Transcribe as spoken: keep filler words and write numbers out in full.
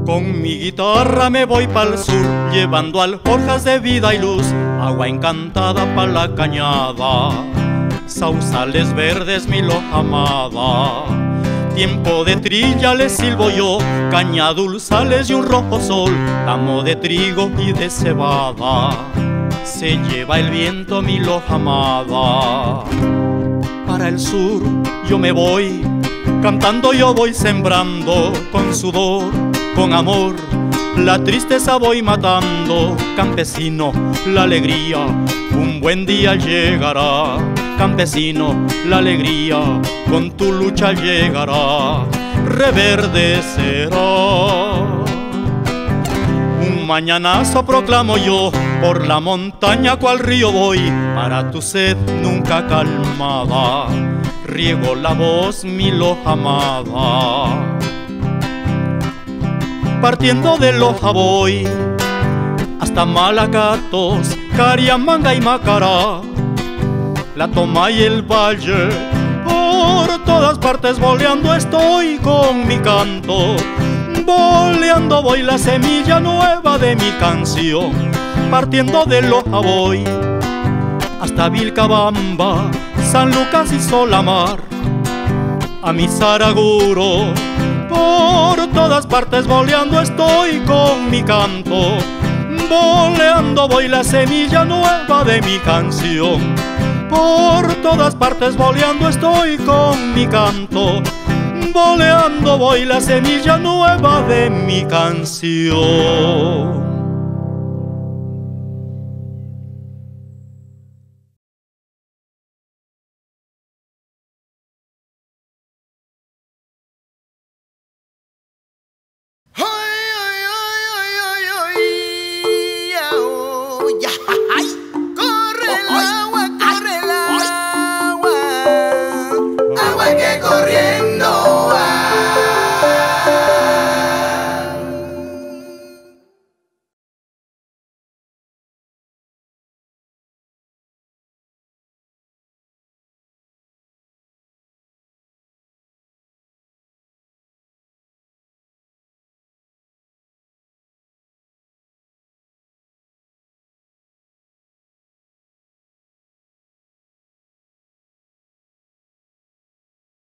Con mi guitarra me voy pa'l sur, llevando alforjas de vida y luz, agua encantada pa' la cañada, sausales verdes mi loja amada. Tiempo de trilla le silbo yo, caña dulzales y un rojo sol, tamo de trigo y de cebada, se lleva el viento mi loja amada. Para el sur yo me voy, cantando yo voy sembrando, con sudor, con amor, la tristeza voy matando. Campesino, la alegría, un buen día llegará. Campesino, la alegría, con tu lucha llegará. Reverdecerá. Un mañanazo proclamo yo, por la montaña cual río voy, para tu sed nunca calmada, riego la voz mi loja amada. Partiendo de Loja voy hasta Malacatos, Cariamanga y Macará, La Toma y el Valle, por todas partes boleando estoy con mi canto. Boleando voy la semilla nueva de mi canción. Partiendo de Loja voy hasta Vilcabamba, San Lucas y Solamar, a mi Saraguro. Por todas partes boleando estoy con mi canto. Boleando voy la semilla nueva de mi canción. Por todas partes boleando estoy con mi canto. Boleando voy la semilla nueva de mi canción.